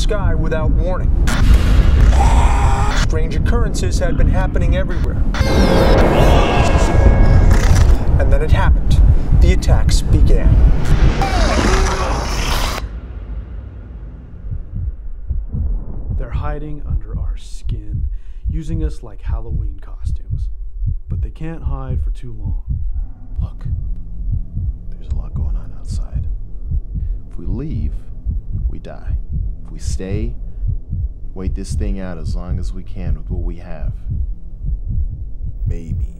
sky without warning. Strange occurrences had been happening everywhere. And then it happened. The attacks began. They're hiding under our skin, using us like Halloween costumes. But they can't hide for too long. Look, there's a lot going on outside. If we leave, we die. If we stay, wait this thing out as long as we can with what we have. Maybe